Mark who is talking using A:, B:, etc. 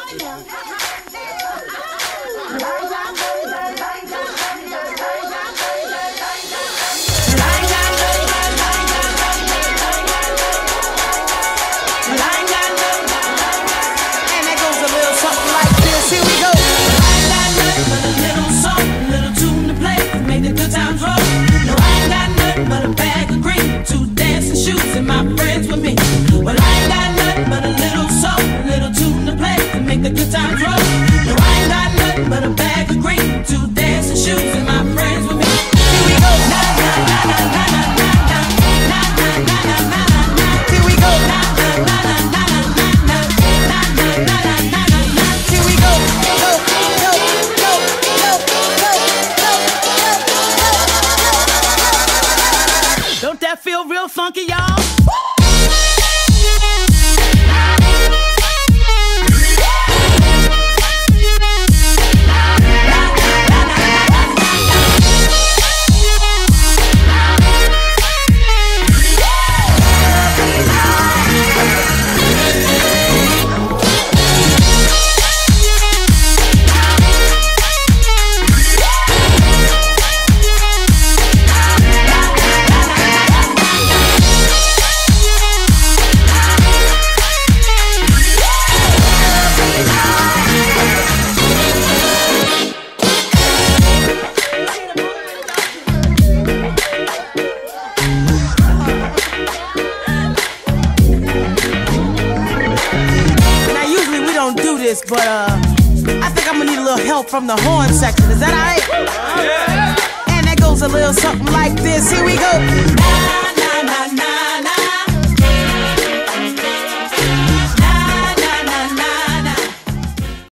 A: Don't that feel real funky, y'all? But I think I'm gonna need a little help from the horn section. Is that alright? Yeah. And that goes a little something like this. Here we go.